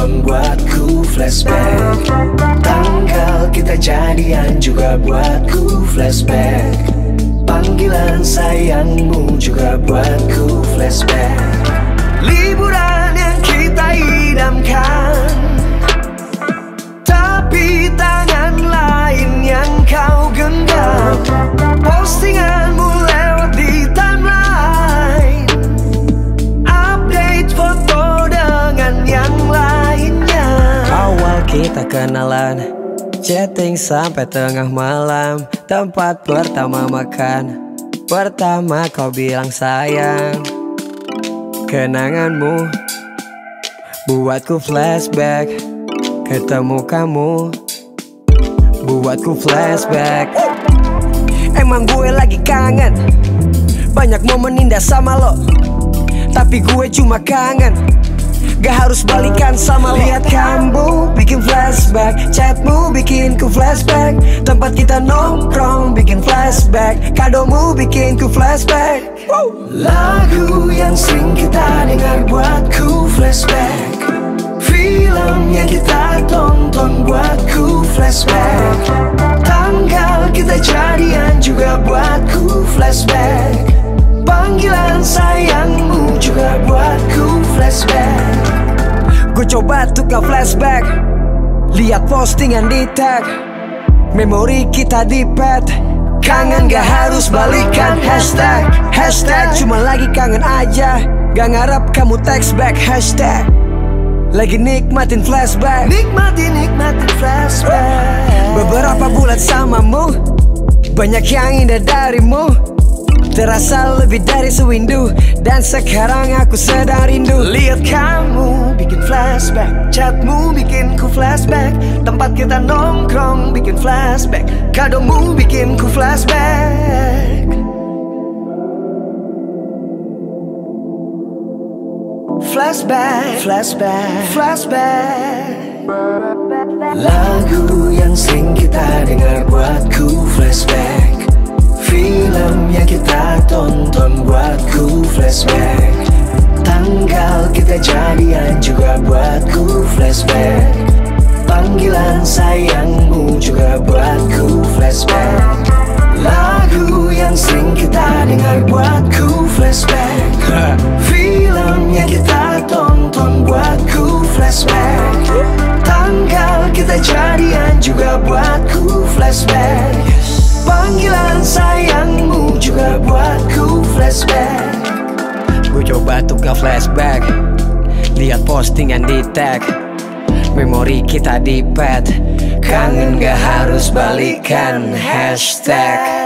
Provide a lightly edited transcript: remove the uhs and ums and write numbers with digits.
tonton buatku flashback. Tanggal kita jadian juga buatku flashback. Panggilan sayangmu juga buatku flashback. Liburan yang kita idamkan, tapi tangan lain yang kau genggam. Postinganmu lewat di timeline, update foto dengan yang lainnya. Awal kita kenalan, chatting sampai tengah malam. Tempat pertama makan, pertama kau bilang sayang. Kenanganmu buatku flashback. Ketemu kamu buatku flashback. Emang gue lagi kangen, banyak momen indah sama lo, tapi gue cuma kangen, gak harus balikan sama lo. Lihat kamu bikin flashback, chatmu bikin ku flashback. Tempat kita nongkrong bikin flashback, kadomu bikin ku flashback. Lagu yang sering kita dengar buatku flashback. Film yang kita tonton buatku flashback. Tanggal kita jadian juga buatku flashback. Panggilan sayangmu juga buatku flashback. Gue coba tuh ke flashback, lihat postingan di tag, memori kita di pet. Kangen gak harus balikan hashtag. Hashtag cuma lagi kangen aja, gak ngarep kamu text back. Hashtag lagi nikmatin flashback. Nikmatin flashback. Beberapa bulan samamu, banyak yang indah darimu. Terasa lebih dari sewindu, dan sekarang aku sedang rindu. Lihat kamu bikin flashback, chatmu bikin ku flashback. Tempat kita nongkrong bikin flashback, kadomu bikin ku flashback. Flashback, flashback, flashback. Lagu yang sering kita dengar buatku flashback. Film yang kita tonton buatku flashback. Tanggal kita jadian juga buatku flashback. Panggilan sayangmu juga buatku flashback. Lagu yang sering kita dengar buatku flashback. Film yang kita tonton buatku flashback. Tanggal kita jadian juga buatku flashback. Panggilan sayangmu juga buatku flashback. Gue coba tuh ke flashback, lihat postingan di tag, memori kita di pet. Kangen gak harus balikan hashtag.